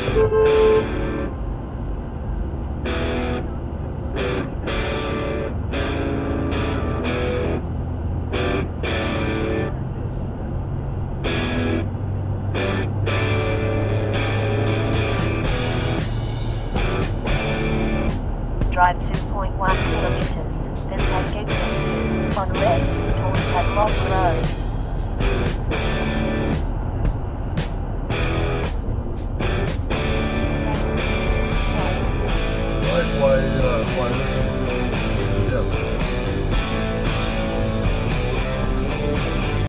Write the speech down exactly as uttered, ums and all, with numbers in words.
Drive two point one kilometers, then take exit on red towards Recklessly Road.